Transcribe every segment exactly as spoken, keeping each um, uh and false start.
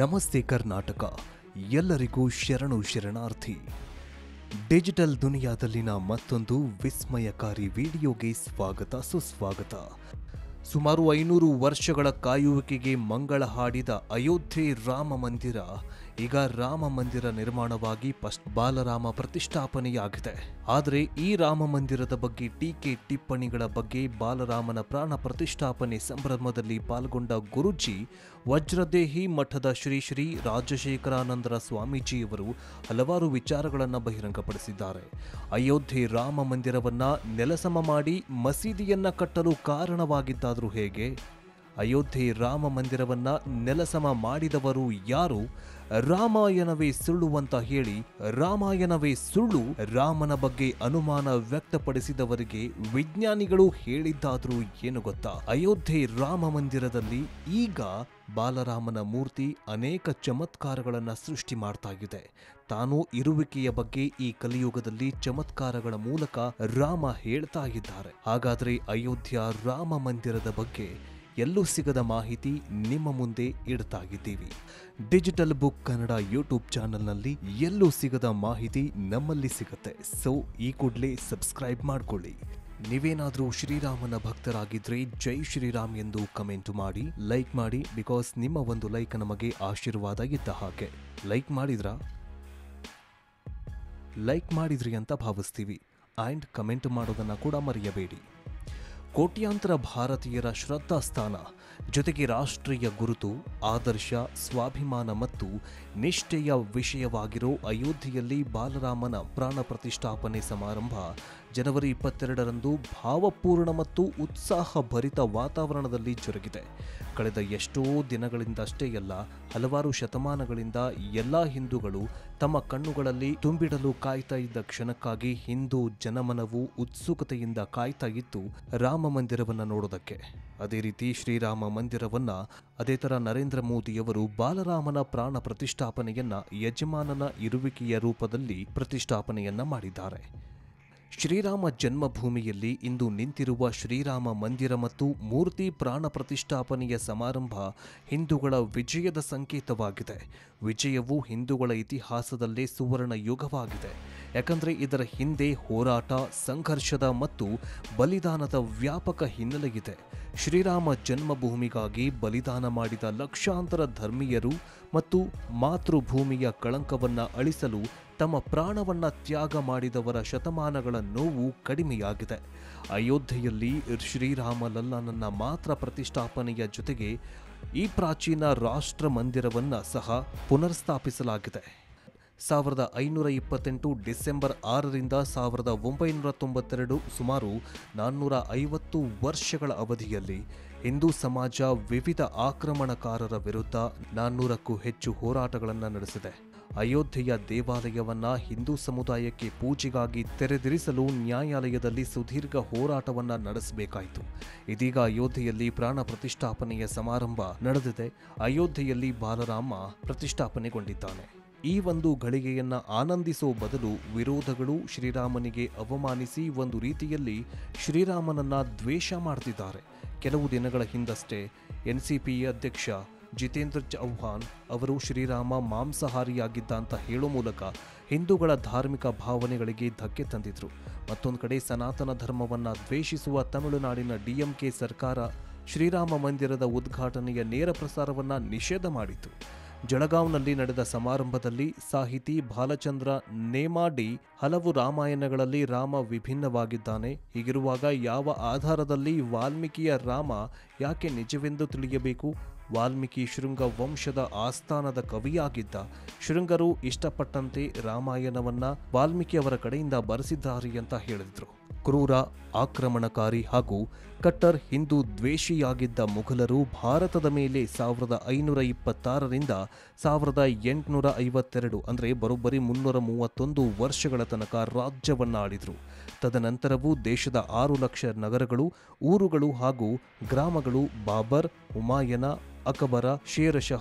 ನಮಸ್ತೆ ಕರ್ನಾಟಕ, ಎಲ್ಲರಿಗೂ ಶರಣು ಶರಣಾರ್ಥಿ. ಡಿಜಿಟಲ್ ದುನಿಯಾದಲ್ಲಿನ ಮತ್ತೊಂದು ವಿಸ್ಮಯಕಾರಿ ವಿಡಿಯೋಗೆ ಸ್ವಾಗತ ಸುಸ್ವಾಗತ. ಸುಮಾರು ಐನೂರು ವರ್ಷಗಳ ಕಾಯುವಿಕೆಗೆ ಮಂಗಳ ಹಾಡಿದ ಅಯೋಧ್ಯೆ ರಾಮ ಮಂದಿರ ಈಗ ರಾಮ ಮಂದಿರ ನಿರ್ಮಾಣವಾಗಿ ಪಸ್ಟ್ ಬಾಲರಾಮ ಪ್ರತಿಷ್ಠಾಪನೆಯಾಗಿದೆ. ಆದರೆ ಈ ರಾಮ ಮಂದಿರದ ಬಗ್ಗೆ ಟೀಕೆ ಟಿಪ್ಪಣಿಗಳ ಬಗ್ಗೆ ಬಾಲರಾಮನ ಪ್ರಾಣ ಪ್ರತಿಷ್ಠಾಪನೆ ಸಂಭ್ರಮದಲ್ಲಿ ಪಾಲ್ಗೊಂಡ ಗುರುಜಿ ವಜ್ರದೇಹಿ ಮಠದ ಶ್ರೀ ಶ್ರೀ ರಾಜಶೇಖರಾನಂದರ ಸ್ವಾಮೀಜಿಯವರು ಹಲವಾರು ವಿಚಾರಗಳನ್ನು ಬಹಿರಂಗಪಡಿಸಿದ್ದಾರೆ. ಅಯೋಧ್ಯೆ ರಾಮ ಮಂದಿರವನ್ನ ನೆಲಸಮ ಮಾಡಿ ಮಸೀದಿಯನ್ನ ಕಟ್ಟಲು ಕಾರಣವಾಗಿದ್ದಾದರೂ ಹೇಗೆ? ಅಯೋಧ್ಯೆ ರಾಮ ಮಂದಿರವನ್ನ ನೆಲಸಮ ಮಾಡಿದವರು ಯಾರು? ರಾಮಾಯಣವೇ ಸುಳ್ಳು ಅಂತ ಹೇಳಿ ರಾಮಾಯಣವೇ ಸುಳ್ಳು ರಾಮನ ಬಗ್ಗೆ ಅನುಮಾನ ವ್ಯಕ್ತಪಡಿಸಿದವರಿಗೆ ವಿಜ್ಞಾನಿಗಳು ಹೇಳಿದ್ದಾದ್ರೂ ಏನು ಗೊತ್ತಾ? ಅಯೋಧ್ಯೆ ರಾಮ ಮಂದಿರದಲ್ಲಿ ಈಗ ಬಾಲರಾಮನ ಮೂರ್ತಿ ಅನೇಕ ಚಮತ್ಕಾರಗಳನ್ನು ಸೃಷ್ಟಿ ಮಾಡ್ತಾ ಇದೆ. ತಾನು ಇರುವಿಕೆಯ ಬಗ್ಗೆ ಈ ಕಲಿಯುಗದಲ್ಲಿ ಚಮತ್ಕಾರಗಳ ಮೂಲಕ ರಾಮ ಹೇಳ್ತಾ ಇದ್ದಾರೆ. ಹಾಗಾದ್ರೆ ಅಯೋಧ್ಯ ರಾಮ ಮಂದಿರದ ಬಗ್ಗೆ ಎಲ್ಲೂ ಸಿಗದ ಮಾಹಿತಿ ನಿಮ್ಮ ಮುಂದೆ ಇಡ್ತಾ ಇದ್ದೀವಿ. ಡಿಜಿಟಲ್ ಬುಕ್ ಕನ್ನಡ ಯೂಟ್ಯೂಬ್ ಚಾನೆಲ್ನಲ್ಲಿ ಎಲ್ಲೂ ಸಿಗದ ಮಾಹಿತಿ ನಮ್ಮಲ್ಲಿ ಸಿಗುತ್ತೆ. ಸೊ ಈ ಕೂಡಲೇ ಸಬ್ಸ್ಕ್ರೈಬ್ ಮಾಡ್ಕೊಳ್ಳಿ. ನೀವೇನಾದರೂ ಶ್ರೀರಾಮನ ಭಕ್ತರಾಗಿದ್ರೆ ಜೈ ಶ್ರೀರಾಮ್ ಎಂದು ಕಮೆಂಟ್ ಮಾಡಿ, ಲೈಕ್ ಮಾಡಿ. ಬಿಕಾಸ್ ನಿಮ್ಮ ಒಂದು ಲೈಕ್ ನಮಗೆ ಆಶೀರ್ವಾದ ಇದ್ದ ಹಾಗೆ. ಲೈಕ್ ಮಾಡಿದ್ರಾ? ಲೈಕ್ ಮಾಡಿದ್ರಿ ಅಂತ ಭಾವಿಸ್ತೀವಿ. ಆ್ಯಂಡ್ ಕಮೆಂಟ್ ಮಾಡೋದನ್ನು ಕೂಡ ಮರೆಯಬೇಡಿ. ಕೋಟ್ಯಾಂತರ ಭಾರತೀಯರ ಶ್ರದ್ಧಾಸ್ಥಾನ, ಜೊತೆಗೆ ರಾಷ್ಟ್ರೀಯ ಗುರುತು, ಆದರ್ಶ, ಸ್ವಾಭಿಮಾನ ಮತ್ತು ನಿಷ್ಠೆಯ ವಿಷಯವಾಗಿರೋ ಅಯೋಧ್ಯೆಯಲ್ಲಿ ಬಾಲರಾಮನ ಪ್ರಾಣ ಪ್ರತಿಷ್ಠಾಪನೆ ಸಮಾರಂಭ ಜನವರಿ ಇಪ್ಪತ್ತೆರಡರಂದು ಭಾವಪೂರ್ಣ ಮತ್ತು ಉತ್ಸಾಹಭರಿತ ವಾತಾವರಣದಲ್ಲಿ ಜರುಗಿದೆ. ಕಳೆದ ಎಷ್ಟೋ ದಿನಗಳಿಂದಷ್ಟೇ ಅಲ್ಲ, ಹಲವಾರು ಶತಮಾನಗಳಿಂದ ಎಲ್ಲ ಹಿಂದೂಗಳು ತಮ್ಮ ಕಣ್ಣುಗಳಲ್ಲಿ ತುಂಬಿಡಲು ಕಾಯ್ತಾ ಇದ್ದ ಕ್ಷಣಕ್ಕಾಗಿ ಹಿಂದೂ ಜನಮನವು ಉತ್ಸುಕತೆಯಿಂದ ಕಾಯ್ತಾ ಇತ್ತು ರಾಮ ಮಂದಿರವನ್ನು ನೋಡೋದಕ್ಕೆ. ಅದೇ ರೀತಿ ಶ್ರೀರಾಮ ಮಂದಿರವನ್ನ ಅದೇ ತರ ನರೇಂದ್ರ ಮೋದಿಯವರು ಬಾಲರಾಮನ ಪ್ರಾಣ ಪ್ರತಿಷ್ಠಾಪನೆಯನ್ನ ಯಜಮಾನನ ಇರುವಿಕೆಯ ರೂಪದಲ್ಲಿ ಪ್ರತಿಷ್ಠಾಪನೆಯನ್ನ ಮಾಡಿದ್ದಾರೆ. ಶ್ರೀರಾಮ ಜನ್ಮಭೂಮಿಯಲ್ಲಿ ಇಂದು ನಿಂತಿರುವ ಶ್ರೀರಾಮ ಮಂದಿರ ಮತ್ತು ಮೂರ್ತಿ ಪ್ರಾಣ ಪ್ರತಿಷ್ಠಾಪನೆಯ ಸಮಾರಂಭ ಹಿಂದೂಗಳ ವಿಜಯದ ಸಂಕೇತವಾಗಿದೆ. ವಿಜಯವು ಹಿಂದೂಗಳ ಇತಿಹಾಸದಲ್ಲೇ ಸುವರ್ಣ ಯುಗವಾಗಿದೆ. ಯಾಕಂದರೆ ಇದರ ಹಿಂದೆ ಹೋರಾಟ, ಸಂಘರ್ಷದ ಮತ್ತು ಬಲಿದಾನದ ವ್ಯಾಪಕ ಹಿನ್ನೆಲೆಯಿದೆ. ಶ್ರೀರಾಮ ಜನ್ಮಭೂಮಿಗಾಗಿ ಬಲಿದಾನ ಮಾಡಿದ ಲಕ್ಷಾಂತರ ಧರ್ಮೀಯರು ಮತ್ತು ಮಾತೃಭೂಮಿಯ ಕಳಂಕವನ್ನು ಅಳಿಸಲು ತಮ್ಮ ಪ್ರಾಣವನ್ನ ತ್ಯಾಗ ಮಾಡಿದವರ ಶತಮಾನಗಳ ನೋವು ಕಡಿಮೆಯಾಗಿದೆ. ಅಯೋಧ್ಯೆಯಲ್ಲಿ ಶ್ರೀರಾಮಲಲ್ಲನನ್ನ ಮಾತ್ರ ಪ್ರತಿಷ್ಠಾಪನೆಯ ಜೊತೆಗೆ ಈ ಪ್ರಾಚೀನ ರಾಷ್ಟ್ರ ಮಂದಿರವನ್ನ ಸಹ ಪುನರ್ಸ್ಥಾಪಿಸಲಾಗಿದೆ. ಸಾವಿರದ ಐನೂರ ಇಪ್ಪತ್ತೆಂಟು ಡಿಸೆಂಬರ್ ಆರರಿಂದ ಸಾವಿರದ ಒಂಬೈನೂರ ತೊಂಬತ್ತೆರಡು ಸುಮಾರು ನಾನ್ನೂರ ಐವತ್ತು ವರ್ಷಗಳ ಅವಧಿಯಲ್ಲಿ ಹಿಂದೂ ಸಮಾಜ ವಿವಿಧ ಆಕ್ರಮಣಕಾರರ ವಿರುದ್ಧ ನಾನ್ನೂರಕ್ಕೂ ಹೆಚ್ಚು ಹೋರಾಟಗಳನ್ನು ನಡೆಸಿದೆ. ಅಯೋಧ್ಯೆಯ ದೇವಾಲಯವನ್ನ ಹಿಂದೂ ಸಮುದಾಯಕ್ಕೆ ಪೂಜೆಗಾಗಿ ತೆರೆದಿರಿಸಲು ನ್ಯಾಯಾಲಯದಲ್ಲಿ ಸುದೀರ್ಘ ಹೋರಾಟವನ್ನ ನಡೆಸಬೇಕಾಯಿತು. ಇದೀಗ ಅಯೋಧ್ಯೆಯಲ್ಲಿ ಪ್ರಾಣ ಪ್ರತಿಷ್ಠಾಪನೆಯ ಸಮಾರಂಭ ನಡೆದಿದೆ. ಅಯೋಧ್ಯೆಯಲ್ಲಿ ಬಾಲರಾಮ ಪ್ರತಿಷ್ಠಾಪನೆಗೊಂಡಿದ್ದಾನೆ. ಈ ಒಂದು ಗಳಿಗೆಯನ್ನ ಆನಂದಿಸೋ ಬದಲು ವಿರೋಧಗಳು ಶ್ರೀರಾಮನಿಗೆ ಅವಮಾನಿಸಿ ಒಂದು ರೀತಿಯಲ್ಲಿ ಶ್ರೀರಾಮನನ್ನ ದ್ವೇಷ ಮಾಡ್ತಿದ್ದಾರೆ. ಕೆಲವು ದಿನಗಳ ಹಿಂದಷ್ಟೇ ಎನ್ ಸಿ ಪಿ ಅಧ್ಯಕ್ಷ ಜಿತೇಂದ್ರ ಚೌಹಾಣ್ ಅವರು ಶ್ರೀರಾಮ ಮಾಂಸಾಹಾರಿಯಾಗಿದ್ದ ಅಂತ ಹೇಳೋ ಮೂಲಕ ಹಿಂದೂಗಳ ಧಾರ್ಮಿಕ ಭಾವನೆಗಳಿಗೆ ಧಕ್ಕೆ ತಂದಿದ್ರು. ಮತ್ತೊಂದು ಕಡೆ ಸನಾತನ ಧರ್ಮವನ್ನು ದ್ವೇಷಿಸುವ ತಮಿಳುನಾಡಿನ ಡಿಎಂಕೆ ಸರ್ಕಾರ ಶ್ರೀರಾಮ ಮಂದಿರದ ಉದ್ಘಾಟನೆಯ ನೇರ ಪ್ರಸಾರವನ್ನು ನಿಷೇಧ ಮಾಡಿತು. ಜಳಗಾವ್ನಲ್ಲಿ ನಡೆದ ಸಮಾರಂಭದಲ್ಲಿ ಸಾಹಿತಿ ಬಾಲಚಂದ್ರ ನೇಮಾಡಿ ಹಲವು ರಾಮಾಯಣಗಳಲ್ಲಿ ರಾಮ ವಿಭಿನ್ನವಾಗಿದ್ದಾನೆ, ಹೀಗಿರುವಾಗ ಯಾವ ಆಧಾರದಲ್ಲಿ ವಾಲ್ಮೀಕಿಯ ರಾಮ ಯಾಕೆ ನಿಜವೆಂದು ತಿಳಿಯಬೇಕು? ವಾಲ್ಮೀಕಿ ಶೃಂಗ ವಂಶದ ಆಸ್ಥಾನದ ಕವಿಯಾಗಿದ್ದ. ಶೃಂಗರು ಇಷ್ಟಪಟ್ಟಂತೆ ರಾಮಾಯಣವನ್ನ ವಾಲ್ಮೀಕಿ ಅವರ ಕಡೆಯಿಂದ ಬರೆಸಿದ್ದಾರೆ ಅಂತ ಹೇಳಿದ್ರು. ಕ್ರೂರ, ಆಕ್ರಮಣಕಾರಿ ಹಾಗೂ ಕಟ್ಟರ್ ಹಿಂದೂ ದ್ವೇಷಿಯಾಗಿದ್ದ ಮುಘಲರು ಭಾರತದ ಮೇಲೆ ಸಾವಿರದ ಐನೂರ ಇಪ್ಪತ್ತಾರರಿಂದ ಸಾವಿರದ ಎಂಟುನೂರ ಐವತ್ತೆರಡು ಅಂದರೆ ಬರೋಬ್ಬರಿ ಮುನ್ನೂರ ಮೂವತ್ತೊಂದು ವರ್ಷಗಳ ತನಕ ರಾಜ್ಯವನ್ನ ಆಳಿದ್ರು. ತದನಂತರವೂ ದೇಶದ ಆರು ಲಕ್ಷ ನಗರಗಳು, ಊರುಗಳು ಹಾಗೂ ಗ್ರಾಮಗಳು ಬಾಬರ್, ಹುಮಾಯನ, ಅಕಬರ, ಶೇರ್ ಶಹ,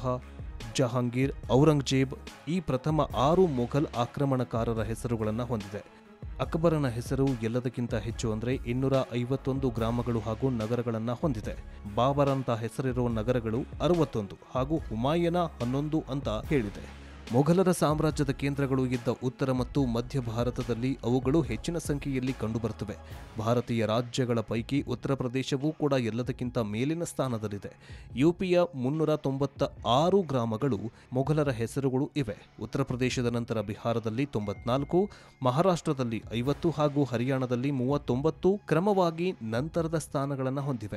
ಜಹಾಂಗೀರ್, ಔರಂಗಜೇಬ್ ಈ ಪ್ರಥಮ ಆರು ಮೊಘಲ್ ಆಕ್ರಮಣಕಾರರ ಹೆಸರುಗಳನ್ನು ಹೊಂದಿದೆ. ಅಕ್ಬರನ ಹೆಸರು ಎಲ್ಲದಕ್ಕಿಂತ ಹೆಚ್ಚು ಅಂದರೆ ಇನ್ನೂರ ಐವತ್ತೊಂದು ಗ್ರಾಮಗಳು ಹಾಗೂ ನಗರಗಳನ್ನು ಹೊಂದಿದೆ. ಬಾಬರಂತ ಹೆಸರಿರುವ ನಗರಗಳು ಅರವತ್ತೊಂದು ಹಾಗೂ ಹುಮಾಯೂನ ಹನ್ನೊಂದು ಅಂತ ಹೇಳಿದೆ. ಮೊಘಲರ ಸಾಮ್ರಾಜ್ಯದ ಕೇಂದ್ರಗಳು ಇದ್ದ ಉತ್ತರ ಮತ್ತು ಮಧ್ಯ ಭಾರತದಲ್ಲಿ ಅವುಗಳು ಹೆಚ್ಚಿನ ಸಂಖ್ಯೆಯಲ್ಲಿ ಕಂಡುಬರುತ್ತವೆ. ಭಾರತೀಯ ರಾಜ್ಯಗಳ ಪೈಕಿ ಉತ್ತರ ಪ್ರದೇಶವೂ ಕೂಡ ಎಲ್ಲದಕ್ಕಿಂತ ಮೇಲಿನ ಸ್ಥಾನದಲ್ಲಿದೆ. ಯುಪಿಯ ಮುನ್ನೂರ ತೊಂಬತ್ತ ಆರು ಗ್ರಾಮಗಳು ಮೊಘಲರ ಹೆಸರುಗಳು ಇವೆ. ಉತ್ತರ ಪ್ರದೇಶದ ನಂತರ ಬಿಹಾರದಲ್ಲಿ ತೊಂಬತ್ನಾಲ್ಕು, ಮಹಾರಾಷ್ಟ್ರದಲ್ಲಿ ಐವತ್ತು ಹಾಗೂ ಹರಿಯಾಣದಲ್ಲಿ ಮೂವತ್ತೊಂಬತ್ತು ಕ್ರಮವಾಗಿ ನಂತರದ ಸ್ಥಾನಗಳನ್ನು ಹೊಂದಿವೆ.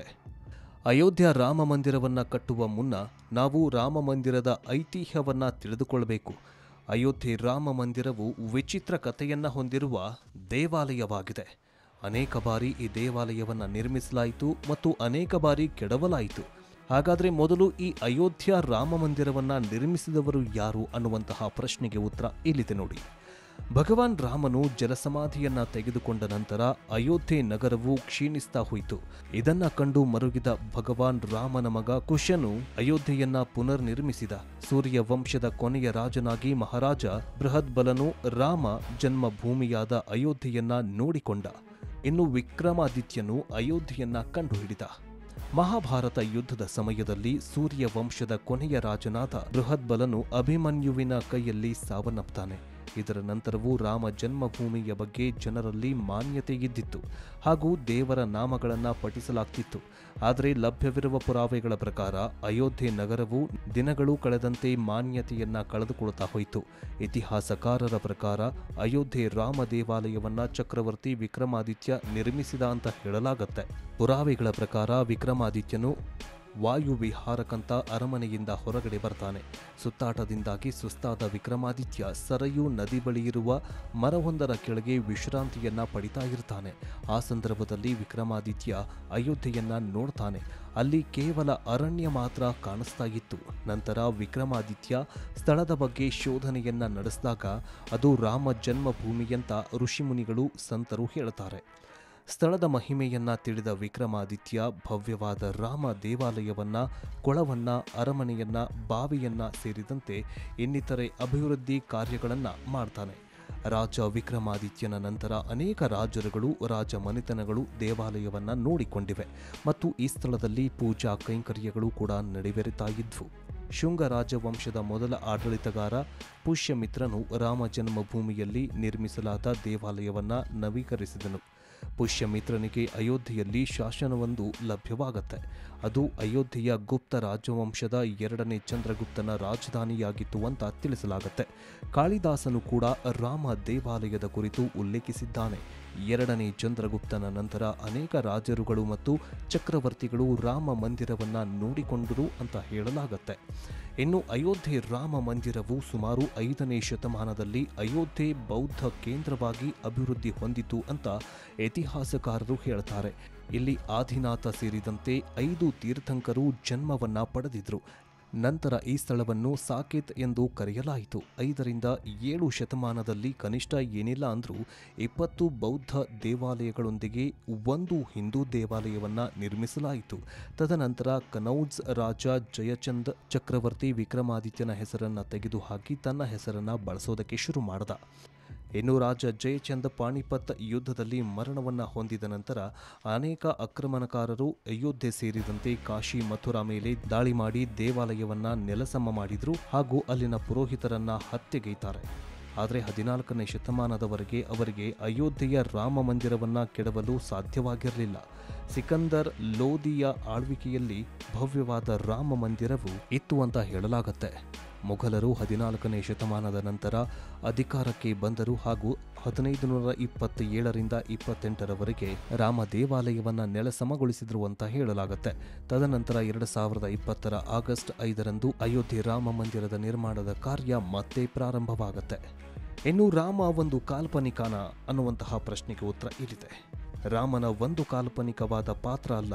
ಅಯೋಧ್ಯ ರಾಮ ಮಂದಿರವನ್ನು ಕಟ್ಟುವ ಮುನ್ನ ನಾವು ರಾಮ ಮಂದಿರದ ಐತಿಹ್ಯವನ್ನು ತಿಳಿದುಕೊಳ್ಳಬೇಕು. ಅಯೋಧ್ಯೆ ರಾಮ ಮಂದಿರವು ವಿಚಿತ್ರ ಕಥೆಯನ್ನು ಹೊಂದಿರುವ ದೇವಾಲಯವಾಗಿದೆ. ಅನೇಕ ಬಾರಿ ಈ ದೇವಾಲಯವನ್ನು ನಿರ್ಮಿಸಲಾಯಿತು ಮತ್ತು ಅನೇಕ ಬಾರಿ ಕೆಡವಲಾಯಿತು. ಹಾಗಾದರೆ ಮೊದಲು ಈ ಅಯೋಧ್ಯ ರಾಮ ಮಂದಿರವನ್ನು ನಿರ್ಮಿಸಿದವರು ಯಾರು ಅನ್ನುವಂತಹ ಪ್ರಶ್ನೆಗೆ ಉತ್ತರ ಇಲ್ಲಿದೆ ನೋಡಿ. ಭಗವಾನ್ ರಾಮನು ಜಲಸಮಾಧಿಯನ್ನ ತೆಗೆದುಕೊಂಡ ನಂತರ ಅಯೋಧ್ಯೆ ನಗರವು ಕ್ಷೀಣಿಸ್ತಾ ಹೋಯಿತು. ಇದನ್ನ ಕಂಡು ಮರುಗಿದ ಭಗವಾನ್ ರಾಮನ ಮಗ ಕುಶನು ಅಯೋಧ್ಯೆಯನ್ನ ಪುನರ್ ನಿರ್ಮಿಸಿದ. ಸೂರ್ಯ ವಂಶದ ಕೊನೆಯ ರಾಜನಾಗಿ ಮಹಾರಾಜ ಬೃಹದ್ಬಲನು ರಾಮ ಜನ್ಮಭೂಮಿಯಾದ ಅಯೋಧ್ಯೆಯನ್ನ ನೋಡಿಕೊಂಡ. ಇನ್ನು ವಿಕ್ರಮಾದಿತ್ಯನು ಅಯೋಧ್ಯೆಯನ್ನ ಕಂಡುಹಿಡಿದ. ಮಹಾಭಾರತ ಯುದ್ಧದ ಸಮಯದಲ್ಲಿ ಸೂರ್ಯ ವಂಶದ ಕೊನೆಯ ರಾಜನಾದ ಬೃಹದ್ಬಲನು ಅಭಿಮನ್ಯುವಿನ ಕೈಯಲ್ಲಿ ಸಾವನ್ನಪ್ತಾನೆ. ಇದರ ನಂತರವೂ ರಾಮ ಜನ್ಮಭೂಮಿಯ ಬಗ್ಗೆ ಜನರಲ್ಲಿ ಮಾನ್ಯತೆ ಇದ್ದಿತ್ತು ಹಾಗೂ ದೇವರ ನಾಮಗಳನ್ನು ಪಠಿಸಲಾಗ್ತಿತ್ತು. ಆದರೆ ಲಭ್ಯವಿರುವ ಪುರಾವೆಗಳ ಪ್ರಕಾರ ಅಯೋಧ್ಯೆ ನಗರವು ದಿನಗಳು ಕಳೆದಂತೆ ಮಾನ್ಯತೆಯನ್ನ ಕಳೆದುಕೊಳ್ತಾ ಹೋಯಿತು. ಇತಿಹಾಸಕಾರರ ಪ್ರಕಾರ ಅಯೋಧ್ಯೆ ರಾಮ ದೇವಾಲಯವನ್ನ ಚಕ್ರವರ್ತಿ ವಿಕ್ರಮಾದಿತ್ಯ ನಿರ್ಮಿಸಿದ ಅಂತ ಹೇಳಲಾಗತ್ತೆ. ಪುರಾವೆಗಳ ಪ್ರಕಾರ ವಿಕ್ರಮಾದಿತ್ಯನು ವಾಯುವಿಹಾರಕ್ಕಂತ ಅರಮನೆಯಿಂದ ಹೊರಗಡೆ ಬರ್ತಾನೆ. ಸುತ್ತಾಟದಿಂದಾಗಿ ಸುಸ್ತಾದ ವಿಕ್ರಮಾದಿತ್ಯ ಸರಯೂ ನದಿ ಬಳಿಯಿರುವ ಮರವೊಂದರ ಕೆಳಗೆ ವಿಶ್ರಾಂತಿಯನ್ನ ಪಡಿತಾ ಇರ್ತಾನೆ. ಆ ಸಂದರ್ಭದಲ್ಲಿ ವಿಕ್ರಮಾದಿತ್ಯ ಅಯೋಧ್ಯೆಯನ್ನ ನೋಡ್ತಾನೆ. ಅಲ್ಲಿ ಕೇವಲ ಅರಣ್ಯ ಮಾತ್ರ ಕಾಣಿಸ್ತಾ ಇತ್ತು. ನಂತರ ವಿಕ್ರಮಾದಿತ್ಯ ಸ್ಥಳದ ಬಗ್ಗೆ ಶೋಧನೆಯನ್ನ ನಡೆಸಿದಾಗ ಅದು ರಾಮ ಜನ್ಮಭೂಮಿಯಂತ ಋಷಿಮುನಿಗಳು ಸಂತರು ಹೇಳ್ತಾರೆ. ಸ್ಥಳದ ಮಹಿಮೆಯನ್ನ ತಿಳಿದ ವಿಕ್ರಮಾದಿತ್ಯ ಭವ್ಯವಾದ ರಾಮ ದೇವಾಲಯವನ್ನ, ಕೊಳವನ್ನ, ಅರಮನೆಯನ್ನ, ಬಾವಿಯನ್ನ ಸೇರಿದಂತೆ ಇನ್ನಿತರೆ ಅಭಿವೃದ್ಧಿ ಕಾರ್ಯಗಳನ್ನು ಮಾಡ್ತಾನೆ. ರಾಜ ವಿಕ್ರಮಾದಿತ್ಯನ ನಂತರ ಅನೇಕ ರಾಜರುಗಳು, ರಾಜ ಮನೆತನಗಳು ದೇವಾಲಯವನ್ನ ನೋಡಿಕೊಂಡಿವೆ ಮತ್ತು ಈ ಸ್ಥಳದಲ್ಲಿ ಪೂಜಾ ಕೈಂಕರ್ಯಗಳು ಕೂಡ ನಡೆವೆರುತ್ತಾ ಇದ್ವು. ಶುಂಗ ರಾಜವಂಶದ ಮೊದಲ ಆಡಳಿತಗಾರ ಪುಷ್ಯಮಿತ್ರನು ರಾಮ ಜನ್ಮಭೂಮಿಯಲ್ಲಿ ನಿರ್ಮಿಸಲಾದ ದೇವಾಲಯವನ್ನ ನವೀಕರಿಸಿದನು. ಪುಷ್ಯಮಿತ್ರನಿಗೆ ಅಯೋಧ್ಯೆಯಲ್ಲಿ ಶಾಸನವೊಂದು ಲಭ್ಯವಾಗುತ್ತೆ. ಅದು ಅಯೋಧ್ಯೆಯ ಗುಪ್ತ ರಾಜವಂಶದ ಎರಡನೇ ಚಂದ್ರಗುಪ್ತನ ರಾಜಧಾನಿಯಾಗಿತ್ತು ಅಂತ ತಿಳಿಸಲಾಗುತ್ತೆ. ಕಾಳಿದಾಸನು ಕೂಡ ರಾಮ ದೇವಾಲಯದ ಕುರಿತು ಉಲ್ಲೇಖಿಸಿದ್ದಾನೆ. ಎರಡನೇ ಚಂದ್ರಗುಪ್ತನ ನಂತರ ಅನೇಕ ರಾಜರುಗಳು ಮತ್ತು ಚಕ್ರವರ್ತಿಗಳು ರಾಮ ಮಂದಿರವನ್ನ ನೋಡಿಕೊಂಡರು ಅಂತ ಹೇಳಲಾಗುತ್ತೆ. ಇನ್ನು ಅಯೋಧ್ಯೆ ರಾಮ ಮಂದಿರವು ಸುಮಾರು ಐದನೇ ಶತಮಾನದಲ್ಲಿ ಅಯೋಧ್ಯೆ ಬೌದ್ಧ ಕೇಂದ್ರವಾಗಿ ಅಭಿವೃದ್ಧಿ ಹೊಂದಿತು ಅಂತ ಇತಿಹಾಸಕಾರರು ಹೇಳ್ತಾರೆ. ಇಲ್ಲಿ ಆದಿನಾಥ ಸೇರಿದಂತೆ ಐದು ತೀರ್ಥಂಕರು ಜನ್ಮವನ್ನ ಪಡೆದಿದ್ರು. ನಂತರ ಈ ಸ್ಥಳವನ್ನು ಸಾಕೇತ್ ಎಂದು ಕರೆಯಲಾಯಿತು. ಐದರಿಂದ ಏಳು ಶತಮಾನದಲ್ಲಿ ಕನಿಷ್ಠ ಏನಿಲ್ಲ ಅಂದ್ರೂ ಇಪ್ಪತ್ತು ಬೌದ್ಧ ದೇವಾಲಯಗಳೊಂದಿಗೆ ಒಂದು ಹಿಂದೂ ದೇವಾಲಯವನ್ನ ನಿರ್ಮಿಸಲಾಯಿತು. ತದನಂತರ ಕನೌಜ್ ರಾಜ ಜಯಚಂದ್ ಚಕ್ರವರ್ತಿ ವಿಕ್ರಮಾದಿತ್ಯನ ಹೆಸರನ್ನ ತೆಗೆದುಹಾಕಿ ತನ್ನ ಹೆಸರನ್ನ ಬಳಸೋದಕ್ಕೆ ಶುರು ಮಾಡಿದ. ಇನ್ನು ರಾಜ ಜಯಚಂದ್ ಪಾಣಿಪತ್ ಯುದ್ಧದಲ್ಲಿ ಮರಣವನ್ನು ಹೊಂದಿದ ನಂತರ ಅನೇಕ ಆಕ್ರಮಣಕಾರರು ಅಯೋಧ್ಯೆ ಸೇರಿದಂತೆ ಕಾಶಿ, ಮಥುರಾ ಮೇಲೆ ದಾಳಿ ಮಾಡಿ ದೇವಾಲಯವನ್ನ ನೆಲಸಮ ಮಾಡಿದ್ರು ಹಾಗೂ ಅಲ್ಲಿನ ಪುರೋಹಿತರನ್ನ ಹತ್ಯೆಗೈತಾರೆ. ಆದರೆ ಹದಿನಾಲ್ಕನೇ ಶತಮಾನದವರೆಗೆ ಅವರಿಗೆ ಅಯೋಧ್ಯೆಯ ರಾಮ ಮಂದಿರವನ್ನ ಕೆಡವಲು ಸಾಧ್ಯವಾಗಿರಲಿಲ್ಲ. ಸಿಕಂದರ್ ಲೋದಿಯ ಆಳ್ವಿಕೆಯಲ್ಲಿ ಭವ್ಯವಾದ ರಾಮ ಮಂದಿರವು ಇತ್ತು ಅಂತ ಹೇಳಲಾಗುತ್ತೆ. ಮೊಘಲರು ಹದಿನಾಲ್ಕನೇ ಶತಮಾನದ ನಂತರ ಅಧಿಕಾರಕ್ಕೆ ಬಂದರು ಹಾಗೂ ಹದಿನೈದು ನೂರ ಇಪ್ಪತ್ತೇಳರಿಂದ ಇಪ್ಪತ್ತೆಂಟರವರೆಗೆ ರಾಮ ದೇವಾಲಯವನ್ನ ನೆಲಸಮಗೊಳಿಸಿದ್ರು ಅಂತ ಹೇಳಲಾಗುತ್ತೆ. ತದನಂತರ ಎರಡು ಸಾವಿರದ ಇಪ್ಪತ್ತರ ಆಗಸ್ಟ್ ಐದರಂದು ಅಯೋಧ್ಯೆ ರಾಮ ಮಂದಿರದ ನಿರ್ಮಾಣದ ಕಾರ್ಯ ಮತ್ತೆ ಪ್ರಾರಂಭವಾಗುತ್ತೆ. ಇನ್ನು ರಾಮ ಒಂದು ಕಾಲ್ಪನಿಕನ ಅನ್ನುವಂತಹ ಪ್ರಶ್ನೆಗೆ ಉತ್ತರ ಇಲ್ಲಿದೆ. ರಾಮನ ಒಂದು ಕಾಲ್ಪನಿಕವಾದ ಪಾತ್ರ ಅಲ್ಲ,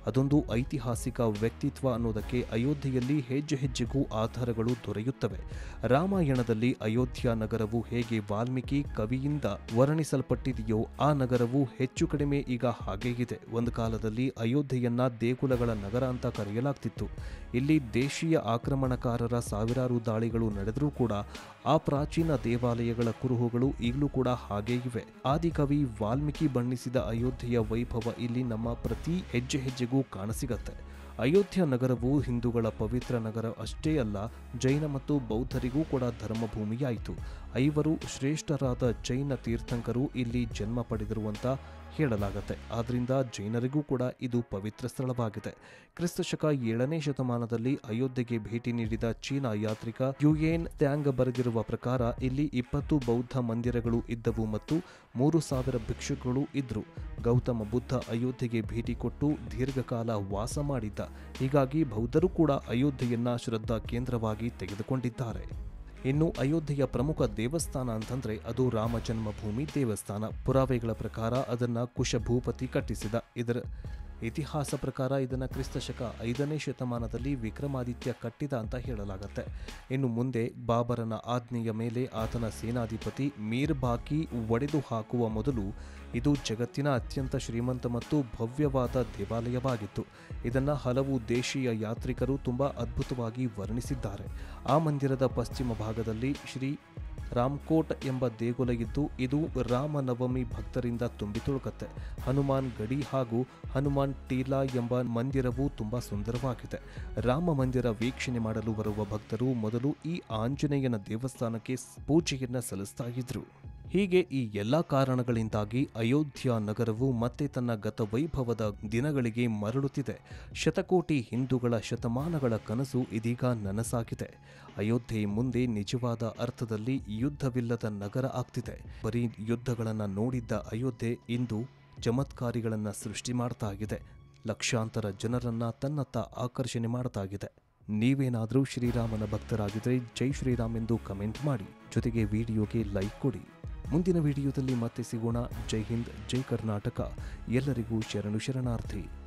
ಅದೊಂದು ಐತಿಹಾಸಿಕ ವ್ಯಕ್ತಿತ್ವ ಅನ್ನೋದಕ್ಕೆ ಅಯೋಧ್ಯೆಯಲ್ಲಿ ಹೆಜ್ಜೆ ಹೆಜ್ಜೆಗೂ ಆಧಾರಗಳು ದೊರೆಯುತ್ತವೆ. ರಾಮಾಯಣದಲ್ಲಿ ಅಯೋಧ್ಯ ನಗರವು ಹೇಗೆ ವಾಲ್ಮೀಕಿ ಕವಿಯಿಂದ ವರ್ಣಿಸಲ್ಪಟ್ಟಿದೆಯೋ ಆ ನಗರವು ಹೆಚ್ಚು ಕಡಿಮೆ ಈಗ ಹಾಗೇ ಇದೆ. ಒಂದು ಕಾಲದಲ್ಲಿ ಅಯೋಧ್ಯೆಯನ್ನ ದೇಗುಲಗಳ ನಗರ ಅಂತ ಕರೆಯಲಾಗ್ತಿತ್ತು. ಇಲ್ಲಿ ದೇಶೀಯ ಆಕ್ರಮಣಕಾರರ ಸಾವಿರಾರು ದಾಳಿಗಳು ನಡೆದರೂ ಕೂಡ ಆ ಪ್ರಾಚೀನ ದೇವಾಲಯಗಳ ಕುರುಹುಗಳು ಈಗಲೂ ಕೂಡ ಹಾಗೇ ಇವೆ. ಆದಿಕವಿ ವಾಲ್ಮೀಕಿ ಬಣ್ಣಿಸಿದ ಅಯೋಧ್ಯೆಯ ವೈಭವ ಇಲ್ಲಿ ನಮ್ಮ ಪ್ರತಿ ಹೆಜ್ಜೆ ಹೆಜ್ಜೆಗೂ ಕಾಣಸಿಗತ್ತೆ. ಅಯೋಧ್ಯ ನಗರವು ಹಿಂದೂಗಳ ಪವಿತ್ರ ನಗರ ಅಷ್ಟೇ ಅಲ್ಲ, ಜೈನ ಮತ್ತು ಬೌದ್ಧರಿಗೂ ಕೂಡ ಧರ್ಮಭೂಮಿಯಾಯಿತು. ಐವರು ಶ್ರೇಷ್ಠರಾದ ಜೈನ ತೀರ್ಥಂಕರು ಇಲ್ಲಿ ಜನ್ಮ ಪಡೆದಿರುವಂತ ಹೇಳಲಾಗತ್ತೆ. ಆದ್ರಿಂದ ಜೈನರಿಗೂ ಕೂಡ ಇದು ಪವಿತ್ರ ಸ್ಥಳವಾಗಿದೆ. ಕ್ರಿಸ್ತಶಕ ಏಳನೇ ಶತಮಾನದಲ್ಲಿ ಅಯೋಧ್ಯೆಗೆ ಭೇಟಿ ನೀಡಿದ ಚೀನಾ ಯಾತ್ರಿಕ ಯುಯೇನ್ ತ್ಯಾಂಗ್ ಬರೆದಿರುವ ಪ್ರಕಾರ ಇಲ್ಲಿ ಇಪ್ಪತ್ತು ಬೌದ್ಧ ಮಂದಿರಗಳು ಇದ್ದವು ಮತ್ತು ಮೂರು ಸಾವಿರ ಭಿಕ್ಷುಗಳು ಇದ್ರು. ಗೌತಮ ಬುದ್ಧ ಅಯೋಧ್ಯೆಗೆ ಭೇಟಿ ಕೊಟ್ಟು ದೀರ್ಘಕಾಲ ವಾಸ ಮಾಡಿದ್ದ. ಹೀಗಾಗಿ ಬೌದ್ಧರು ಕೂಡ ಅಯೋಧ್ಯೆಯನ್ನ ಶ್ರದ್ಧಾ ಕೇಂದ್ರವಾಗಿ ತೆಗೆದುಕೊಂಡಿದ್ದಾರೆ. ಇನ್ನು ಅಯೋಧ್ಯೆಯ ಪ್ರಮುಖ ದೇವಸ್ಥಾನ ಅಂತಂದ್ರೆ ಅದು ರಾಮ ಜನ್ಮಭೂಮಿ ದೇವಸ್ಥಾನ. ಪುರಾವೆಗಳ ಪ್ರಕಾರ ಅದನ್ನ ಕುಶಭೂಪತಿ ಕಟ್ಟಿಸಿದ. ಇದರ ಇತಿಹಾಸ ಪ್ರಕಾರ ಇದನ್ನು ಕ್ರಿಸ್ತಶಕ ಐದನೇ ಶತಮಾನದಲ್ಲಿ ವಿಕ್ರಮಾದಿತ್ಯ ಕಟ್ಟಿದ ಅಂತ ಹೇಳಲಾಗತ್ತೆ. ಇನ್ನು ಮುಂದೆ ಬಾಬರನ ಆಜ್ಞೆಯ ಮೇಲೆ ಆತನ ಸೇನಾಧಿಪತಿ ಮೀರ್ ಬಾಕಿ ಒಡೆದು ಹಾಕುವ ಮೊದಲು ಇದು ಜಗತ್ತಿನ ಅತ್ಯಂತ ಶ್ರೀಮಂತ ಮತ್ತು ಭವ್ಯವಾದ ದೇವಾಲಯವಾಗಿತ್ತು. ಇದನ್ನು ಹಲವು ದೇಶೀಯ ಯಾತ್ರಿಕರು ತುಂಬ ಅದ್ಭುತವಾಗಿ ವರ್ಣಿಸಿದ್ದಾರೆ. ಆ ಮಂದಿರದ ಪಶ್ಚಿಮ ಭಾಗದಲ್ಲಿ ಶ್ರೀ ರಾಮ್ಕೋಟ್ ಎಂಬ ದೇಗುಲ ಇದ್ದು ಇದು ರಾಮನವಮಿ ಭಕ್ತರಿಂದ ತುಂಬಿ ತುಳುಕತ್ತೆ. ಹನುಮಾನ್ ಗಡಿ ಹಾಗೂ ಹನುಮಾನ್ ಟೀಲಾ ಎಂಬ ಮಂದಿರವು ತುಂಬಾ ಸುಂದರವಾಗಿದೆ. ರಾಮ ಮಂದಿರ ವೀಕ್ಷಣೆ ಮಾಡಲು ಬರುವ ಭಕ್ತರು ಮೊದಲು ಈ ಆಂಜನೇಯನ ದೇವಸ್ಥಾನಕ್ಕೆ ಪೂಜೆಯನ್ನ ಸಲ್ಲಿಸ್ತಾ ಇದ್ರು. ಹೀಗೆ ಈ ಎಲ್ಲ ಕಾರಣಗಳಿಂದಾಗಿ ಅಯೋಧ್ಯ ನಗರವು ಮತ್ತೆ ತನ್ನ ಗತವೈಭವದ ದಿನಗಳಿಗೆ ಮರಳುತ್ತಿದೆ. ಶತಕೋಟಿ ಹಿಂದೂಗಳ ಶತಮಾನಗಳ ಕನಸು ಇದೀಗ ನನಸಾಗಿದೆ. ಅಯೋಧ್ಯೆ ಮುಂದೆ ನಿಜವಾದ ಅರ್ಥದಲ್ಲಿ ಯುದ್ಧವಿಲ್ಲದ ನಗರ ಆಗ್ತಿದೆ. ಬರೀ ಯುದ್ಧಗಳನ್ನು ನೋಡಿದ್ದ ಅಯೋಧ್ಯೆ ಇಂದು ಚಮತ್ಕಾರಿಗಳನ್ನು ಸೃಷ್ಟಿ ಮಾಡ್ತಾ ಇದೆ. ಲಕ್ಷಾಂತರ ಜನರನ್ನ ತನ್ನತ್ತ ಆಕರ್ಷಣೆ ಮಾಡ್ತಾ ಇದೆ. ನೀವೇನಾದರೂ ಶ್ರೀರಾಮನ ಭಕ್ತರಾಗಿದ್ರೆ ಜೈ ಶ್ರೀರಾಮ್ ಎಂದು ಕಮೆಂಟ್ ಮಾಡಿ. ಜೊತೆಗೆ ವಿಡಿಯೋಗೆ ಲೈಕ್ ಕೊಡಿ. ಮುಂದಿನ ವಿಡಿಯೋದಲ್ಲಿ ಮತ್ತೆ ಸಿಗೋಣ. ಜೈ ಹಿಂದ್, ಜೈ ಕರ್ನಾಟಕ. ಎಲ್ಲರಿಗೂ ಶರಣು ಶರಣಾರ್ಥಿ.